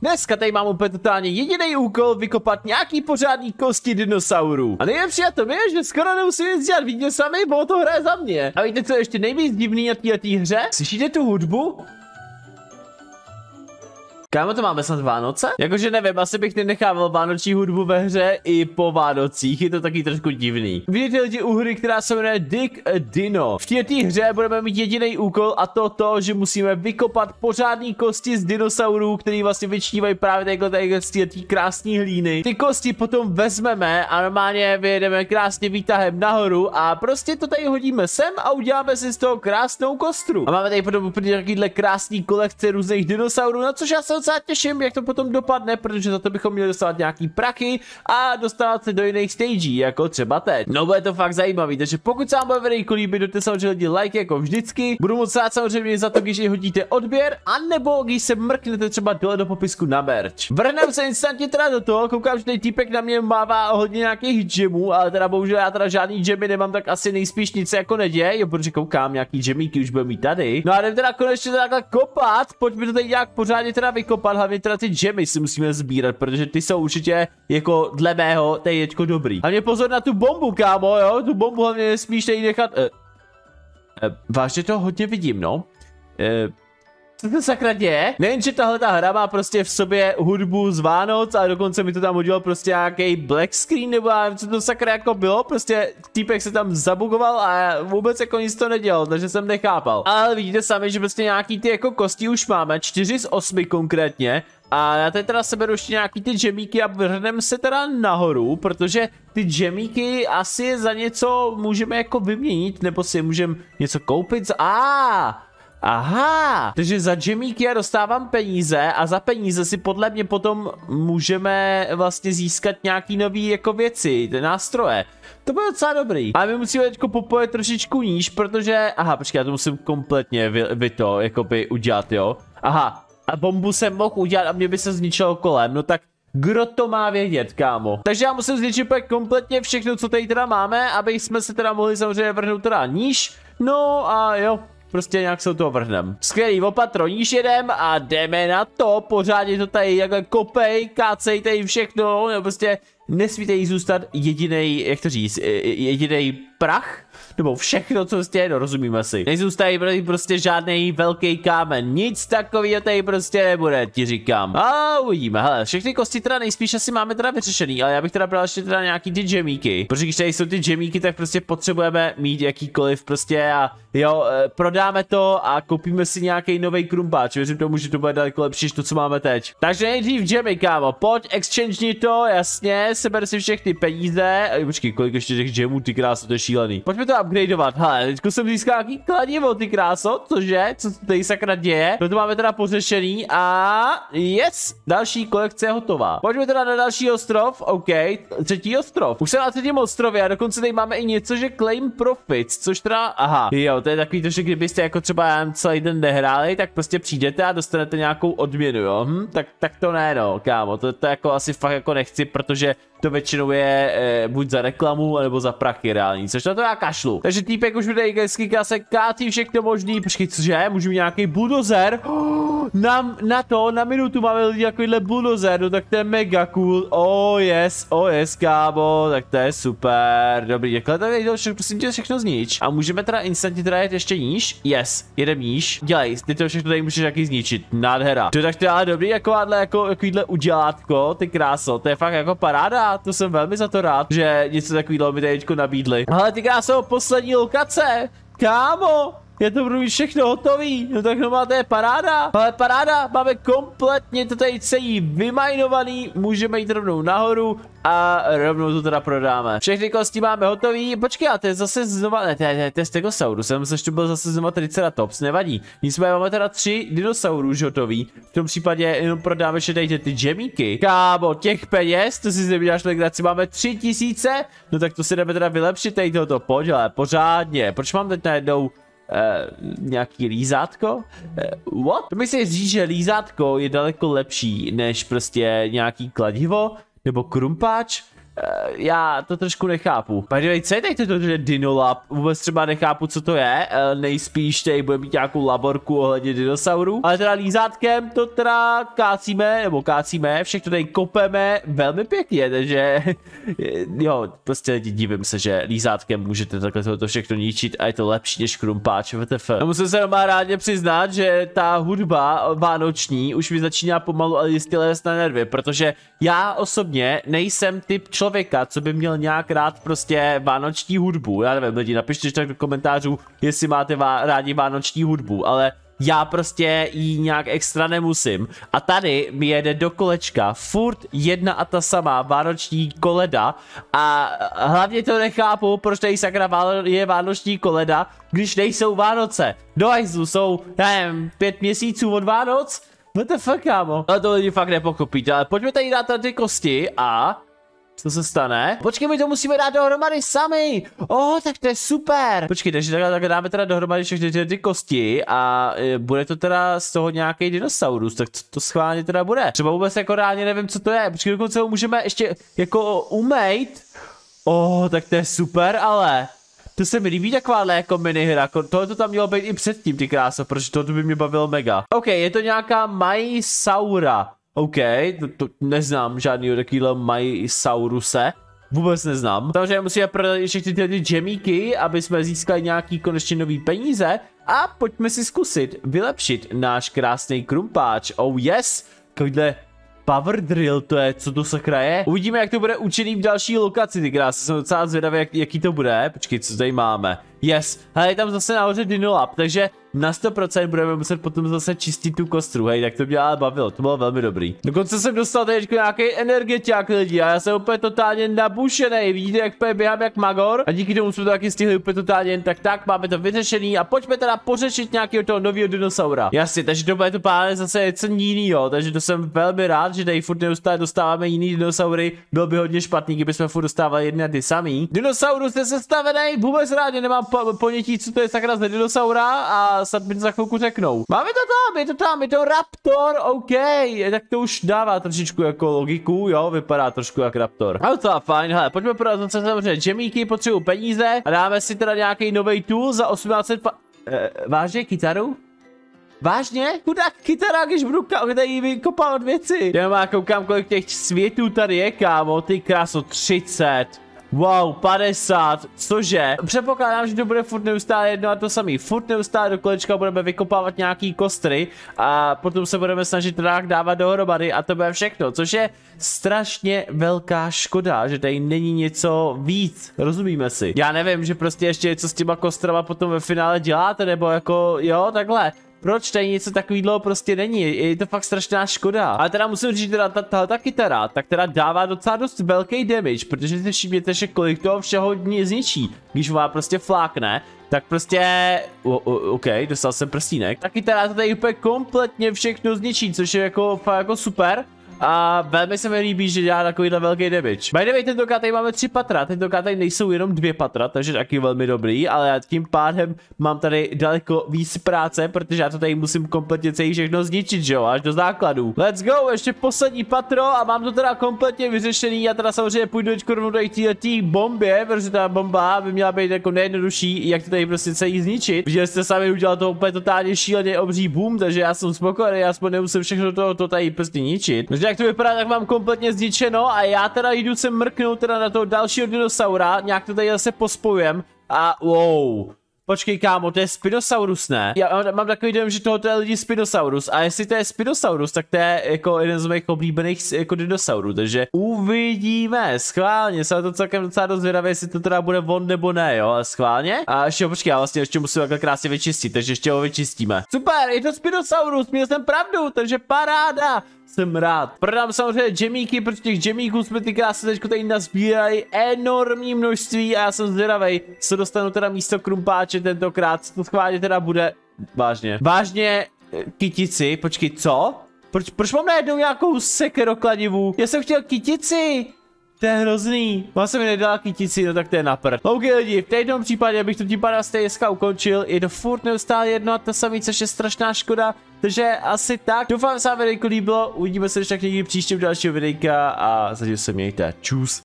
Dneska tady mám úplně totálně jediný úkol vykopat nějaký pořádný kosti dinosaurů. A nejlepší na tom je, že skoro nemusím nic dělat, vidíte sami, bo to hraje za mě. A víte, co je ještě nejvíc divný na této hře? Slyšíte tu hudbu? Kámo, to máme snad Vánoce? Jakože nevím, asi bych nenechával vánoční hudbu ve hře i po Vánocích, je to taky trošku divný. Vidíte lidi u hry, která se jmenuje Dig a Dino. V této hře budeme mít jediný úkol a to, že musíme vykopat pořádný kosti z dinosaurů, který vlastně vyčnívají právě tady z té krásné hlíny. Ty kosti potom vezmeme a normálně vyjedeme krásně výtahem nahoru a prostě to tady hodíme sem a uděláme si z toho krásnou kostru. A máme tady potom úplně takovýhle krásný kolekce různých dinosaurů, na což já se docela těším, jak to potom dopadne, protože za to bychom měli dostávat nějaký prachy a dostávat se do jiných stagí, jako třeba teď. No bude to fakt zajímavý, takže pokud se vám bude videjko líbit, dejte samozřejmě lidi like jako vždycky. Budu moc rád samozřejmě za to, když i hodíte odběr, anebo když se mrknete třeba dole do popisku na merch. Vrhneme se instantně teda do toho, koukám, že ten týpek na mě mává hodně nějakých gemů, ale teda bohužel já teda žádný gemy nemám, tak asi nejspíš nic jako neděje, jo, protože koukám, nějaký gemíky už budeme mít tady. No a jdem teda konečně to takhle kopat, pojďme to tady nějak pořádně teda vykopat. Hlavně teda ty gemy si musíme sbírat, protože ty jsou určitě jako dle mého teďko dobrý. Hlavně pozor na tu bombu, kámo, jo, tu bombu hlavně nesmíš tady nechat. Vážně to hodně vidím, no. Co to sakra děje? Nejenže tahle ta hra má prostě v sobě hudbu z Vánoc a dokonce mi to tam udělal prostě nějaký black screen nebo já nevím, co to sakra jako bylo, prostě týpek se tam zabugoval a vůbec jako nic to nedělal, takže jsem nechápal. Ale vidíte sami, že prostě nějaký ty jako kosti už máme, 4 z 8 konkrétně. A já teď teda seberu ještě nějaký ty džemíky a vrhneme se teda nahoru, protože ty džemíky asi za něco můžeme jako vyměnit, nebo si můžeme něco koupit. Aha, takže za džemíky já dostávám peníze a za peníze si podle mě potom můžeme vlastně získat nějaký nový jako věci, ty nástroje. To bude docela dobrý. A my musíme teďko popojet trošičku níž, protože, aha, počkej, já to musím kompletně jakoby udělat, jo. Aha, a bombu jsem mohl udělat a mě by se zničilo kolem, no tak kdo to má vědět, kámo? Takže já musím zničit kompletně všechno, co tady teda máme, aby jsme se teda mohli samozřejmě vrhnout teda níž, no a jo. Prostě nějak se do toho vrhnem. Skvělý, opatro, níž jedem a jdeme na to. Pořádně to tady jakhle kopej, kácej tady všechno. Nebo prostě nesmíte jí zůstat jedinej, jak to říct, jedinej prach. Nebo všechno, co prostě, no rozumíme si. Nezůstají prostě žádný velký kámen. Nic takového tady prostě nebude, ti říkám. A uvidíme, hele, všechny kosti teda nejspíš asi máme teda vyřešený, ale já bych teda bral ještě teda nějaký ty džemíky. Protože když tady jsou ty džemíky, tak prostě potřebujeme mít jakýkoliv prostě a jo, prodáme to a koupíme si nějaký nový krumpáč. Věřím tomu, že to bude daleko lepší než to, co máme teď. Takže nejdřív džemy, kámo, pojď, exchange to, jasně, seber si všechny peníze. Počkej, kolik ještě těch džemů, ty kráso, to je šílený. Pojďme to upgradeovat, hele, teďko jsem získal nějaký kladivo, ty kráso, cože, co se tady sakra děje, to máme teda pořešený a yes, další kolekce je hotová. Pojďme teda na další ostrov, OK, třetí ostrov. Už jsem na třetím ostrově a dokonce tady máme i něco, že claim profits, což teda, aha, jo, to je takový to, že kdybyste jako třeba já celý den nehráli, tak prostě přijdete a dostanete nějakou odměnu, jo, tak to ne, no, kámo, to jako asi fakt jako nechci, protože to většinou je buď za reklamu, nebo za prachy reální, což na to já kašlu. Takže týpek už bude hezky se kátí všechno možný, počkej, cože, můžu mít nějaký bulldozer? Na minutu máme lidi takovýhle bulldozer, no tak to je mega cool, oh yes, kámo, tak to je super, dobrý, takhle tady prosím tě všechno znič. A můžeme teda instantně teda jet ještě níž? Yes, jedem níž, dělej, ty to všechno tady můžeš jaký zničit, nádhera. To tak to je ale dobrý, takovýhle udělátko, ty kráso, to je fakt jako paráda. To jsem velmi za to rád, že něco takového mi tady nabídli. Ale ty krásou, poslední lokace, kámo, je to budu mít všechno hotový, no tak no máte je paráda, ale paráda, máme kompletně to tady celý vymajnovaný, můžeme jít rovnou nahoru a rovnou to teda prodáme. Všechny kosti máme hotový, počkej, a to je zase znova, ne, to je Stegosaurus, jsem myslel, že to byl zase znova Triceratops, nevadí. Nicméně máme teda 3 dinosaurů už hotový, v tom případě jenom prodáme ještě tady ty džemíky. Kámo, těch peněz, to si nevydáš legraci, máme 3000, no tak to si jdeme teda vylepšit tady tohoto, pojď, ale pořádně, proč mám teď najednou nějaký lízátko? What? To myslím říct, že lízátko je daleko lepší než prostě nějaký kladivo nebo krumpáč. Já to trošku nechápu. By co je tady to Dinolab? Vůbec třeba nechápu, co to je. Nejspíš tady bude mít nějakou laborku ohledně dinosaurů. Ale teda lízátkem to teda kácíme, všechno tady kopeme velmi pěkně, takže jo, prostě divím se, že lízátkem můžete takhle to všechno ničit a je to lepší než krumpáč, WTF. A musím se doma rádně přiznat, že ta hudba vánoční už mi začíná pomalu ale jistě lézt na nervy, protože já osobně nejsem typ člověka, co by měl nějak rád prostě vánoční hudbu. Já nevím, lidi, napište tak do komentářů, jestli máte rádi vánoční hudbu, ale já prostě jí nějak extra nemusím. A tady mi jede do kolečka furt jedna a ta samá vánoční koleda a hlavně to nechápu, proč tady sakra je vánoční koleda, když nejsou Vánoce. Do hajzlu jsou, já nevím, 5 měsíců od Vánoc? What the fuck, kámo? Ale to lidi fakt nepochopíte, ale pojďme tady dát ty kosti a... Co se stane? Počkej, my to musíme dát dohromady sami. Tak to je super. Počkej, takže tak dáme teda dohromady všechny ty kosti a bude to teda z toho nějaký dinosaurus, tak co to schválně teda bude? Třeba vůbec jako reálně nevím, co to je. Počkej, dokonce ho můžeme ještě jako umejt. Tak to je super, ale to se mi líbí takováhle jako minihra. Tohle to tam mělo být i předtím, ty kráso, protože to by mě bavilo mega. Je to nějaká Majsaura. To neznám žádnýho takovýhle Majsauruse. Vůbec neznám. Takže musíme prodat všechny ty džemíky, aby jsme získali nějaký konečně nový peníze. A pojďme si zkusit vylepšit náš krásný krumpáč. Yes! Takovýhle power drill, to je, co to sakra je. Uvidíme, jak to bude účinný v další lokaci, ty krásy. Jsem docela zvědavý, jaký to bude. Počkej, co tady máme. Yes, hele, je tam zase nahoře Dinolab, takže na 100% budeme muset potom zase čistit tu kostru, hej, tak to mě ale bavilo, to bylo velmi dobrý. Dokonce jsem dostal teď nějaký energetiák lidi a já jsem úplně totálně nabušený, vidíte, jak běhám jak magor a díky tomu jsme to taky stihli úplně totálně jen tak, máme to vyřešený a pojďme teda pořešit nějakého toho nového dinosaura. Jasně, takže to bude to pár zase něco jinýho, takže to jsem velmi rád, že tady furt neustále dostáváme jiný dinosaury, bylo by hodně špatný, kdyby jsme furt dostávali jedny a ty samý. Dinosaurus je sestavený, vůbec rád nemám ponětí, co to je sakra za dinosaura a snad mi to za chvilku řeknou. Máme to tam, je to raptor, tak to už dává trošičku jako logiku, jo, vypadá trošku jak raptor. Ale to je fajn, hele, pojďme prodat zase samozřejmě džemíky, potřebuji peníze a dáme si teda nějaký nový tool za 1800 vážně, kytaru? Vážně? Chudák kytara, když budu tady vykopávat věci. Já koukám, kolik těch světů tady je, kámo, ty kráso, 30. Wow, 50, cože? Předpokládám, že to bude furt neustále jedno a to samý. Furt neustále do kolečka budeme vykopávat nějaký kostry a potom se budeme snažit rák dávat dohromady a to bude všechno, což je strašně velká škoda, že tady není něco víc, rozumíme si. Já nevím, že prostě ještě něco s těma kostrama potom ve finále děláte, nebo jako, jo, takhle. Proč tady něco takového prostě není? Je to fakt strašná škoda. Ale teda musím říct, že ta kytara, tak teda dává docela dost velký damage, protože si všimněte, že kolik toho všeho zničí. Když má prostě flákne, tak prostě, dostal jsem prstínek. Ta kytara to tady úplně kompletně všechno zničí, což je jako fakt jako super. A velmi se mi líbí, že dělá takovýhle velký damage. By the way, tentokrát tady máme 3 patra, tentokrát tady nejsou jenom 2 patra, takže taky velmi dobrý, ale já tím pádem mám tady daleko víc práce, protože já to tady musím kompletně celý všechno zničit, že jo, až do základů. Let's go, ještě poslední patro a mám to teda kompletně vyřešený, já teda samozřejmě půjdu teďko rovnou do té bombě, protože ta bomba by měla být jako nejjednodušší, jak to tady prostě celý zničit. Viděli jste sami, udělal to úplně totálně šíleně obří boom, takže já jsem spokojený, aspoň nemusím všechno to tady prostě ničit. Jak to vypadá, tak mám kompletně zničeno a já teda jdu se mrknout teda na toho dalšího dinosaura, nějak to tady zase pospojujem a wow. Počkej, kámo, to je Spinosaurus, ne? Já mám takový dojem, že tohoto je lidi Spinosaurus a jestli to je Spinosaurus, tak to je jako jeden z mých oblíbených jako dinosaurů, takže uvidíme, schválně, jsem to celkem docela dost zvědavý, jestli to teda bude on nebo ne, jo, ale schválně. A ještě počkej, já vlastně ještě musím takhle krásně vyčistit, takže ještě ho vyčistíme. Super, je to Spinosaurus, měl jsem pravdu, takže paráda. Jsem rád. Prodám samozřejmě džemíky, protože těch džemíků jsme ty krásy teďko tady nazbírali enormní množství a já jsem zvědavej, co dostanu teda místo krumpáče tentokrát, co to schválně teda bude. Vážně kytici, počkej, co? Proč mám najednou nějakou sekerokladivou? Já jsem chtěl kytici. To je hrozný. Má se mi nedala kytici, no tak to je na prd. OK lidi, v této případě bych to tím pádem stejně ukončil. Je to furt neustále jedno a to samé, což je strašná škoda. Takže asi tak. Doufám, že se vám videjko líbilo. Uvidíme se ještě někdy příště v dalšího videjka a zatím se mějte. Čus.